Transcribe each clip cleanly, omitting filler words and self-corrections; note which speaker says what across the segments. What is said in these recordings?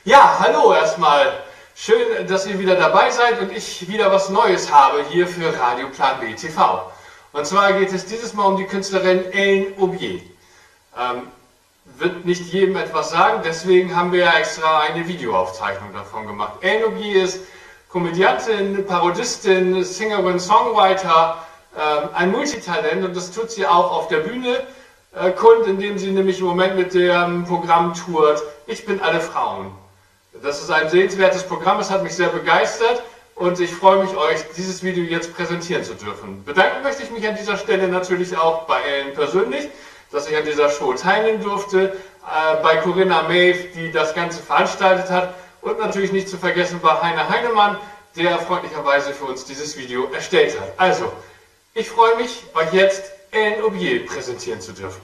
Speaker 1: Ja, hallo erstmal. Schön, dass ihr wieder dabei seid und ich wieder was Neues habe hier für Radio Plan B TV. Und zwar geht es dieses Mal um die Künstlerin Ellen Aubier. Wird nicht jedem etwas sagen, deswegen haben wir ja extra eine Videoaufzeichnung davon gemacht. Ellen Aubier ist Komödiantin, Parodistin, Singerin, Songwriter, ein Multitalent und das tut sie auch auf der Bühne kund, indem sie nämlich im Moment mit dem Programm tourt Ich bin alle Frauen. Das ist ein sehenswertes Programm, es hat mich sehr begeistert und ich freue mich, euch dieses Video jetzt präsentieren zu dürfen. Bedanken möchte ich mich an dieser Stelle natürlich auch bei Ellen persönlich, dass ich an dieser Show teilnehmen durfte, bei Corinna Maeve, die das Ganze veranstaltet hat und natürlich nicht zu vergessen bei Heiner Heinemann, der freundlicherweise für uns dieses Video erstellt hat. Also, ich freue mich, euch jetzt Ellen Aubier präsentieren zu dürfen.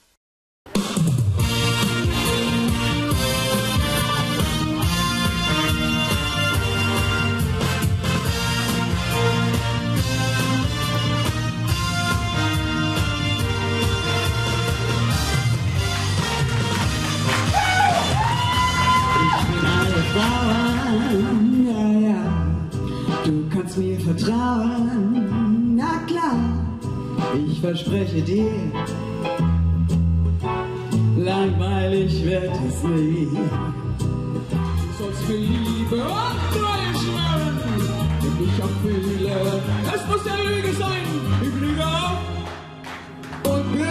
Speaker 2: Ja, ja, du kannst mir vertrauen, na klar, ich verspreche dir, langweilig wird es nie. Du sollst für Liebe und Treue schwören, wenn ich auch fühle, es muss ja Lüge sein, ich lüge auch und bin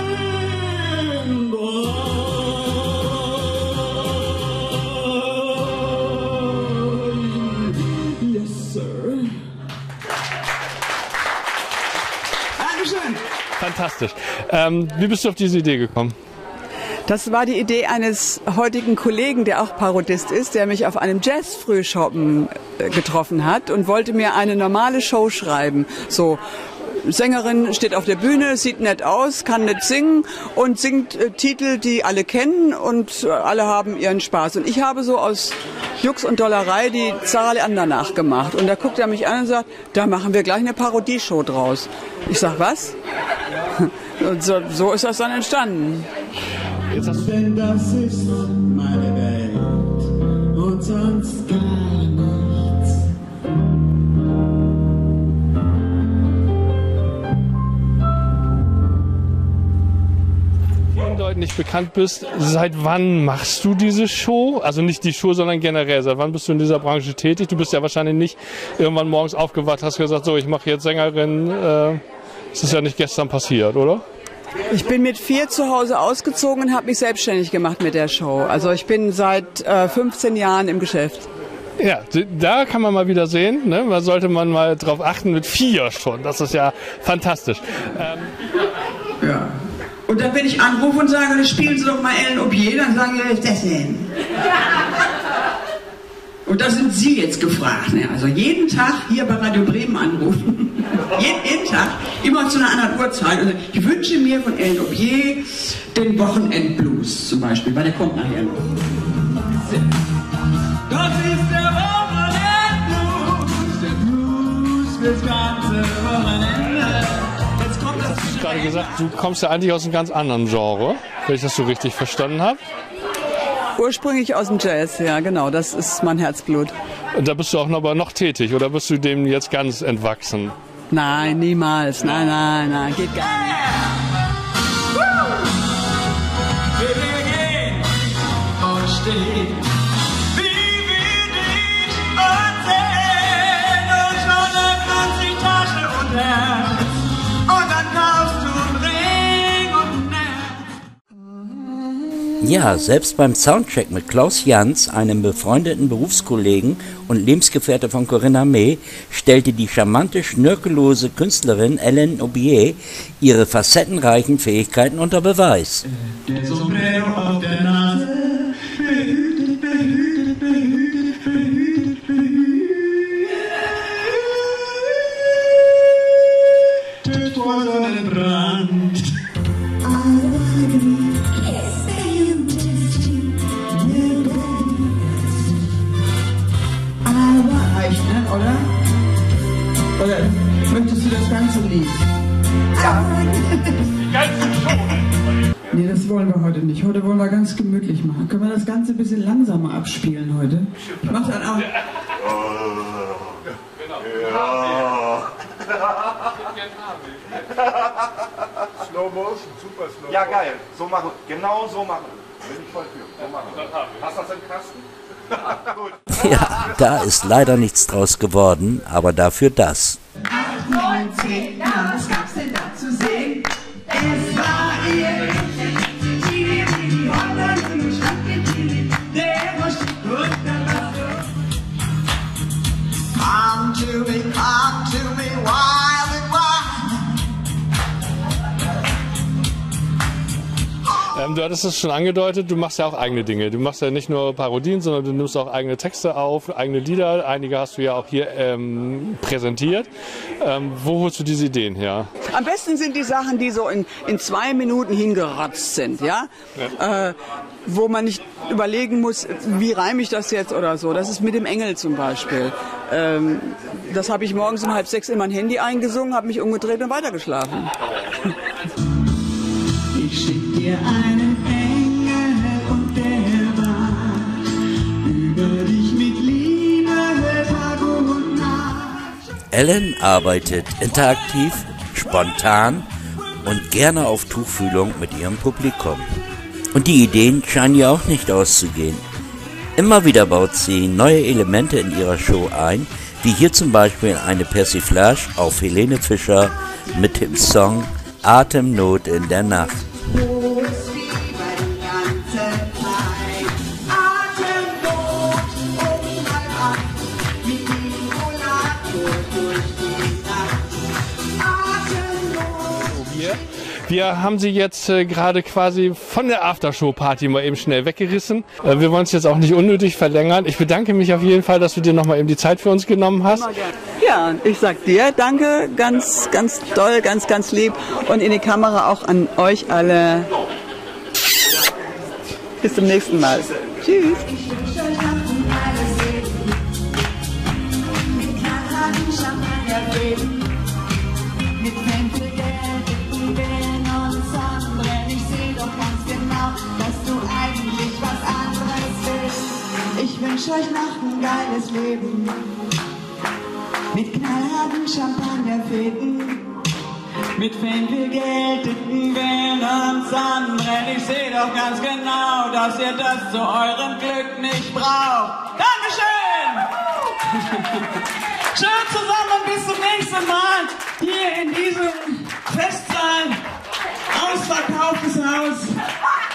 Speaker 1: Fantastisch. Wie bist du auf diese Idee gekommen?
Speaker 3: Das war die Idee eines heutigen Kollegen, der auch Parodist ist, der mich auf einem Jazz-Frühschoppen getroffen hat und wollte mir eine normale Show schreiben. So, Sängerin steht auf der Bühne, sieht nett aus, kann nett singen und singt Titel, die alle kennen und alle haben ihren Spaß. Und ich habe so aus Jux und Dollerei die Zahl anderen nachgemacht. Und da guckt er mich an und sagt, da machen wir gleich eine Parodieshow draus. Ich sag, was? Und so ist das dann entstanden.
Speaker 2: Denn das ist meine Welt und sonst gar nichts.
Speaker 1: Vielen Leuten nicht bekannt bist, seit wann machst du diese Show? Also nicht die Show, sondern generell. Seit wann bist du in dieser Branche tätig? Du bist ja wahrscheinlich nicht irgendwann morgens aufgewacht, hast gesagt, so, ich mache jetzt Sängerin. Das ist ja nicht gestern passiert, oder?
Speaker 3: Ich bin mit 4 zu Hause ausgezogen und habe mich selbstständig gemacht mit der Show. Also ich bin seit 15 Jahren im Geschäft.
Speaker 1: Ja, da kann man mal wieder sehen, ne? Da sollte man mal drauf achten, mit 4 schon. Das ist ja fantastisch.
Speaker 2: Ja. Und dann, wenn ich anrufe und sage, spielen Sie doch mal Ellen Aubier, dann sagen die, das denn? Und da sind Sie jetzt gefragt. Ne? Also jeden Tag hier bei Radio Bremen anrufen. jeden Tag, immer zu einer anderen Uhrzeit. Also ich wünsche mir von Ellen Aubier den Wochenendblues zum Beispiel, weil der kommt nachher noch. Das ist der Wochenendblues, der Blues fürs ganze Wochenende. Jetzt kommt das.
Speaker 1: Du hast gerade gesagt, du kommst ja eigentlich aus einem ganz anderen Genre, wenn ich das so richtig verstanden habe.
Speaker 3: Ursprünglich aus dem Jazz, ja genau, das ist mein Herzblut.
Speaker 1: Und da bist du auch noch tätig oder bist du dem jetzt ganz entwachsen?
Speaker 3: Nein, niemals, nein, geht gar nicht.
Speaker 2: Wir gehen und stehen, wie wir dich und sehen und schon öffnet sich Tasche und Herz und dann kaufst du einen Ring und ein Netz.
Speaker 4: Ja, selbst beim Soundcheck mit Klaus Jans, einem befreundeten Berufskollegen und Lebensgefährte von Corinna Maeve, stellte die charmante, schnörkellose Künstlerin Ellen Aubier ihre facettenreichen Fähigkeiten unter Beweis.
Speaker 2: Der Sombrero auf der Nase, behütet, behütet, behütet, behütet, behütet vor Sonnenbrand. Reicht, ne, oder? Oder möchtest du das ganze Lied? Ja. Nee, das wollen wir heute nicht.
Speaker 3: heute wollen wir ganz gemütlich machen. Können wir das Ganze ein bisschen langsamer abspielen heute? Macht dann auch.
Speaker 5: Slow Motion, super Slow Motion.
Speaker 6: Ja, geil. So machen. Genau so machen. Bin ich voll für. So machen. Hast du das im Kasten? Gut.
Speaker 4: Ja, da ist leider nichts draus geworden, aber dafür das.
Speaker 2: 19, ja, was gab's denn da zu sehen? Es war ihr die Holländer Stadt, der war gut. Come to me, wild and wild.
Speaker 1: Du hattest es schon angedeutet, du machst ja auch eigene Dinge. Du machst ja nicht nur Parodien, sondern du nimmst auch eigene Texte auf, eigene Lieder. Einige hast du ja auch hier präsentiert. Wo holst du diese Ideen her?
Speaker 3: Am besten sind die Sachen, die so in 2 Minuten hingerotzt sind, ja? Wo man nicht überlegen muss, wie reime ich das jetzt oder so. Das ist mit dem Engel zum Beispiel. Das habe ich morgens um 5:30 in mein Handy eingesungen, habe mich umgedreht und weitergeschlafen.
Speaker 2: Ich schick dir einen Engel und der wacht über dich mit Liebe Tag und Nacht.
Speaker 4: Ellen arbeitet interaktiv, spontan und gerne auf Tuchfühlung mit ihrem Publikum. Und die Ideen scheinen ihr auch nicht auszugehen. Immer wieder baut sie neue Elemente in ihrer Show ein, wie hier zum Beispiel eine Persiflage auf Helene Fischer mit dem Song Atemnot in der Nacht.
Speaker 1: Wir haben sie jetzt gerade quasi von der Aftershow-Party mal eben schnell weggerissen. Wir wollen es jetzt auch nicht unnötig verlängern. Ich bedanke mich auf jeden Fall, dass du dir nochmal eben die Zeit für uns genommen hast.
Speaker 3: Ja, ich sag dir danke, ganz, ganz doll, ganz, ganz lieb. Und in die Kamera auch an euch alle. Bis zum nächsten Mal. Tschüss.
Speaker 2: Ich wünsche euch noch ein geiles Leben mit knallharten Champagnerfäden, mit Fame, viel Geld, dicken Willen und Sonnenbrennen. Ich sehe doch ganz genau, dass ihr das zu eurem Glück nicht braucht. Dankeschön! Schön zusammen und bis zum nächsten Mal hier in diesem Festsaal. Ausverkauftes Haus.